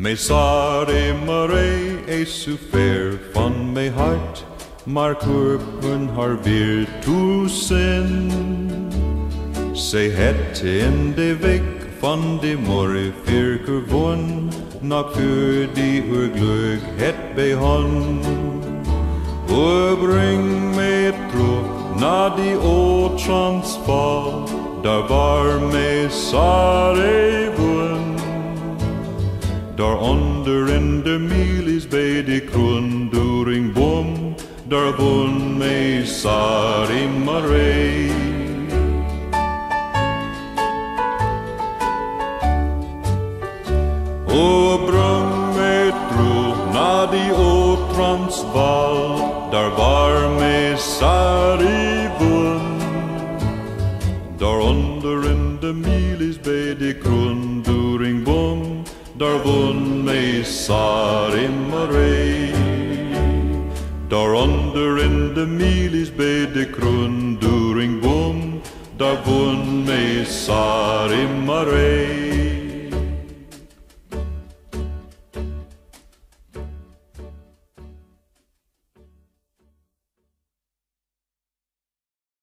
Sarie, Marais is zo ver van mijn hart, maar korpen haar weer toezin. Zij het in de week van de morgen virker won, nak voor die uur geluk het bij hand. Bring mij terug naar die oud Transvaal, daar waar mij Sarie woont. Daaronder in de milies bij de kroondoringboom, daar woont mij Sarie Marais. O, breng mij terug naar die oud Transvaal, daar waar mij Sarie woont. Daaronder in de milies bij de kroondoringboom, daar woont mij Sarie Marais. Daaronder in de milies bij de kroondoringboom, daar woont mij Sarie Marais.